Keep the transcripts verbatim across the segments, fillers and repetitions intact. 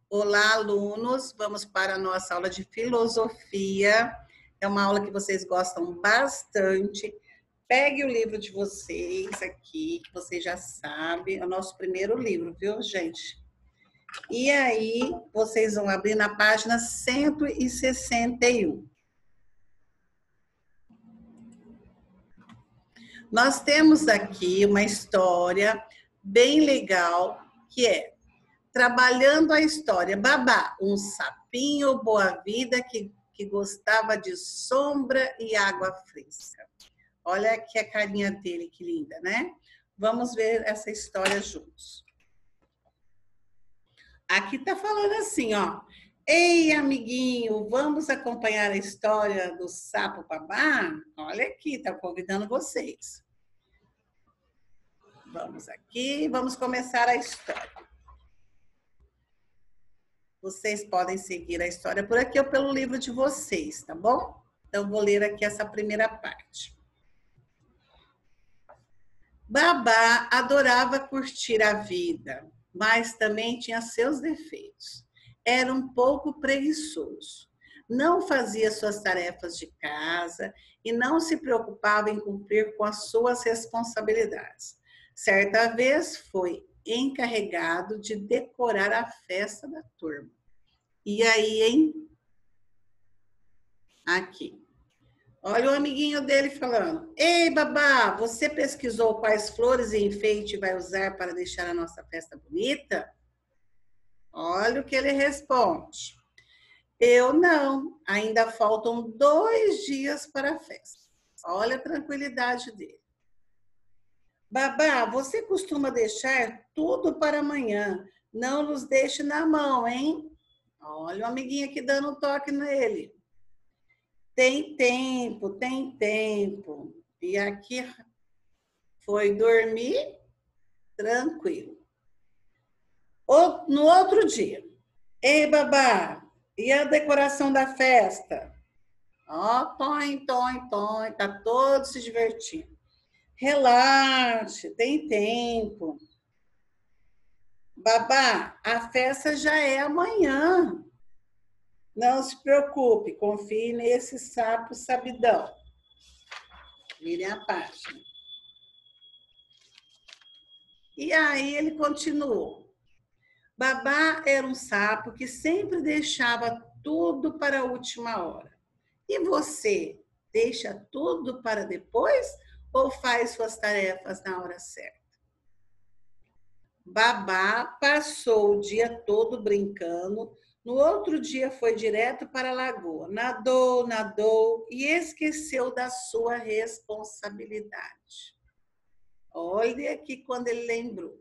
Olá, alunos! Vamos para a nossa aula de filosofia. É uma aula que vocês gostam bastante. Pegue o livro de vocês aqui, que vocês já sabem. É o nosso primeiro livro, viu, gente? E aí, vocês vão abrir na página cento e sessenta e um. Nós temos aqui uma história bem legal, que é Trabalhando a História. Babá, um sapinho boa-vida que, que gostava de sombra e água fresca. Olha aqui a carinha dele, que linda, né? Vamos ver essa história juntos. Aqui tá falando assim, ó. Ei, amiguinho, vamos acompanhar a história do sapo Babá? Olha aqui, tá convidando vocês. Vamos aqui, vamos começar a história. Vocês podem seguir a história por aqui ou pelo livro de vocês, tá bom? Então, vou ler aqui essa primeira parte. Babá adorava curtir a vida, mas também tinha seus defeitos. Era um pouco preguiçoso. Não fazia suas tarefas de casa e não se preocupava em cumprir com as suas responsabilidades. Certa vez foi encarregado de decorar a festa da turma. E aí, hein? Aqui. Olha o amiguinho dele falando. Ei, babá, você pesquisou quais flores e enfeite vai usar para deixar a nossa festa bonita? Olha o que ele responde. Eu não. Ainda faltam dois dias para a festa. Olha a tranquilidade dele. Babá, você costuma deixar tudo para amanhã. Não nos deixe na mão, hein? Olha o amiguinho aqui dando um toque nele. Tem tempo, tem tempo. E aqui foi dormir tranquilo. No outro dia. Ei, babá, e a decoração da festa? Ó, tom, tom, tom, tá todo se divertindo. Relaxe, tem tempo. Babá, a festa já é amanhã. Não se preocupe, confie nesse sapo sabidão. Virem a página. E aí ele continuou. Babá era um sapo que sempre deixava tudo para a última hora. E você, deixa tudo para depois ou faz suas tarefas na hora certa? Babá passou o dia todo brincando. No outro dia foi direto para a lagoa. Nadou, nadou e esqueceu da sua responsabilidade. Olha aqui quando ele lembrou.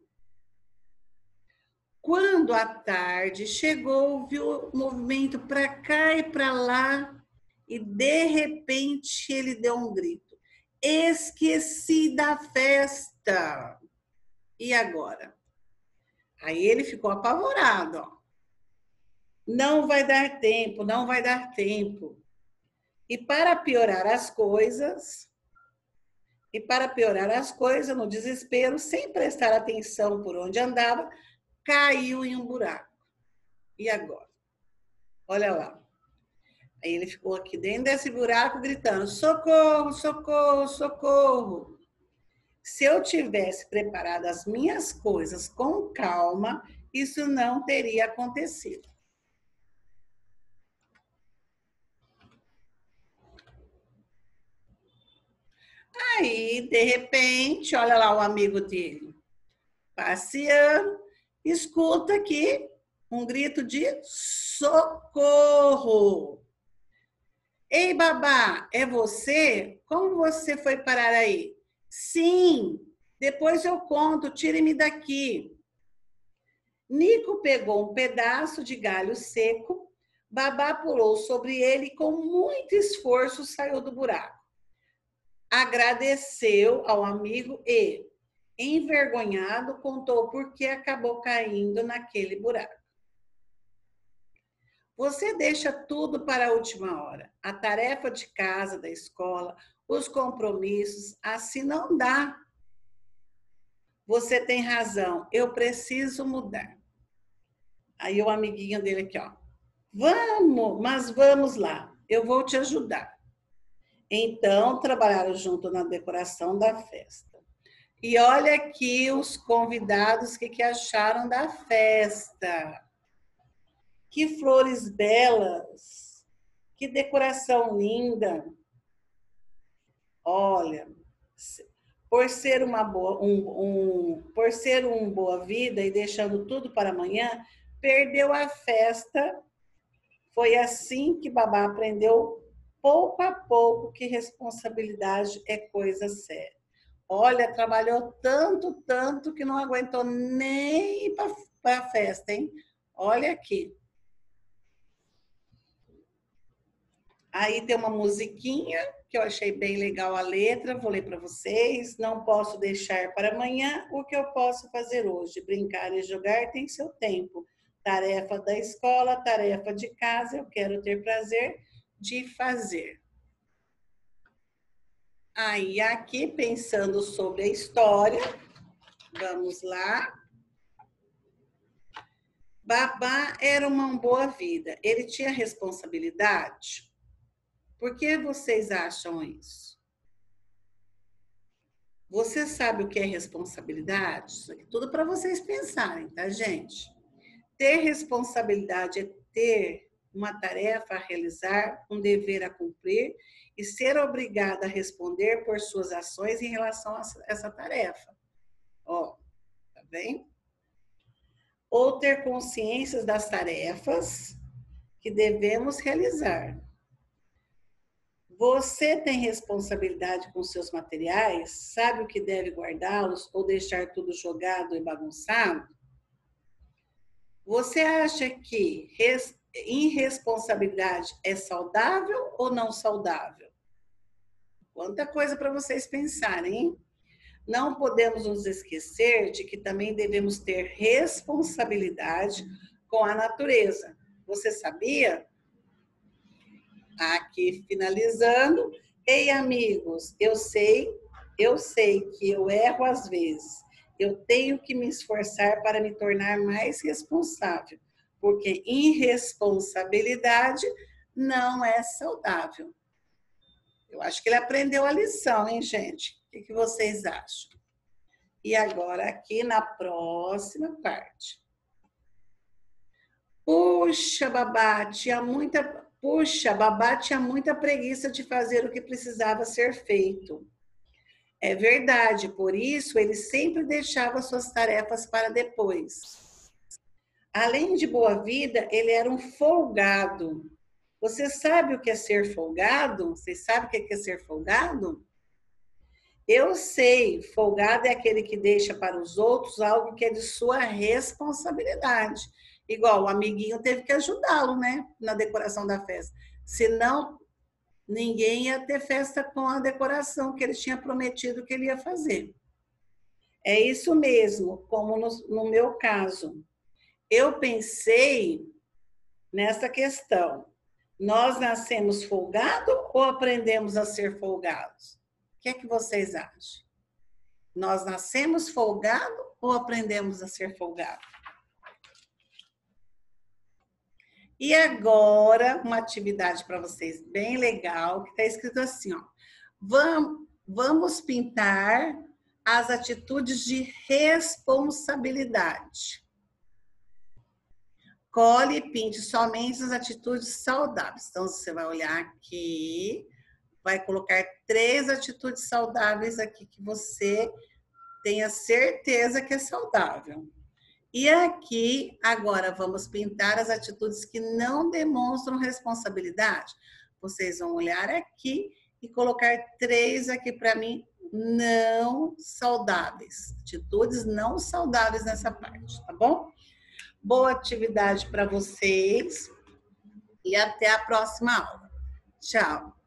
Quando à tarde chegou, viu o movimento para cá e para lá e de repente ele deu um grito. Esqueci da festa. E agora? Aí ele ficou apavorado, ó. Não vai dar tempo, não vai dar tempo. E para piorar as coisas, e para piorar as coisas, no desespero, sem prestar atenção por onde andava, caiu em um buraco. E agora? Olha lá. Aí ele ficou aqui dentro desse buraco gritando: socorro, socorro, socorro. Se eu tivesse preparado as minhas coisas com calma, isso não teria acontecido. Aí, de repente, olha lá o amigo dele, passeando, escuta aqui um grito de socorro. Ei, babá, é você? Como você foi parar aí? Sim, depois eu conto, tire-me daqui. Nico pegou um pedaço de galho seco, babá pulou sobre ele e com muito esforço saiu do buraco. Agradeceu ao amigo e, envergonhado, contou por que acabou caindo naquele buraco. Você deixa tudo para a última hora. A tarefa de casa, da escola, os compromissos, assim não dá. Você tem razão, eu preciso mudar. Aí o amiguinho dele aqui, ó. Vamos, mas vamos lá, eu vou te ajudar. Então, trabalharam junto na decoração da festa. E olha aqui os convidados, o que, que acharam da festa. Que flores belas, que decoração linda. Olha, por ser uma boa, um, um, por ser um boa vida e deixando tudo para amanhã, perdeu a festa. Foi assim que Babá aprendeu pouco a pouco que responsabilidade é coisa séria. Olha, trabalhou tanto, tanto que não aguentou nem ir para a festa, hein? Olha aqui. Aí tem uma musiquinha que eu achei bem legal a letra, vou ler para vocês. Não posso deixar para amanhã o que eu posso fazer hoje. Brincar e jogar tem seu tempo. Tarefa da escola, tarefa de casa, eu quero ter prazer de fazer. Aí aqui, pensando sobre a história, vamos lá. Babá era uma boa vida. Ele tinha responsabilidade? Por que vocês acham isso? Você sabe o que é responsabilidade? Isso aqui tudo para vocês pensarem, tá, gente? Ter responsabilidade é ter uma tarefa a realizar, um dever a cumprir e ser obrigada a responder por suas ações em relação a essa tarefa. Ó, tá bem? Ou ter consciência das tarefas que devemos realizar. Você tem responsabilidade com seus materiais? Sabe o que deve guardá-los ou deixar tudo jogado e bagunçado? Você acha que irresponsabilidade é saudável ou não saudável? Quanta coisa para vocês pensarem, hein? Não podemos nos esquecer de que também devemos ter responsabilidade com a natureza. Você sabia? Aqui finalizando. Ei, amigos, eu sei, eu sei que eu erro às vezes. Eu tenho que me esforçar para me tornar mais responsável, porque irresponsabilidade não é saudável. Eu acho que ele aprendeu a lição, hein, gente? O que vocês acham? E agora aqui na próxima parte. Puxa, babá, tinha muita... Puxa, babá tinha muita preguiça de fazer o que precisava ser feito. É verdade, por isso ele sempre deixava suas tarefas para depois. Além de boa vida, ele era um folgado. Você sabe o que é ser folgado? Vocês sabem o que é ser folgado? Eu sei, folgado é aquele que deixa para os outros algo que é de sua responsabilidade. Igual o amiguinho teve que ajudá-lo, né, na decoração da festa. Senão, ninguém ia ter festa com a decoração que ele tinha prometido que ele ia fazer. É isso mesmo, como no, no meu caso. Eu pensei nessa questão. Nós nascemos folgados ou aprendemos a ser folgados? O que é que vocês acham? Nós nascemos folgados ou aprendemos a ser folgados? E agora, uma atividade para vocês bem legal, que está escrito assim, ó. Vamos, vamos pintar as atitudes de responsabilidade. Cole e pinte somente as atitudes saudáveis. Então, você vai olhar aqui, vai colocar três atitudes saudáveis aqui que você tenha certeza que é saudável. E aqui, agora, vamos pintar as atitudes que não demonstram responsabilidade. Vocês vão olhar aqui e colocar três aqui para mim, não saudáveis. Atitudes não saudáveis nessa parte, tá bom? Boa atividade para vocês e até a próxima aula. Tchau!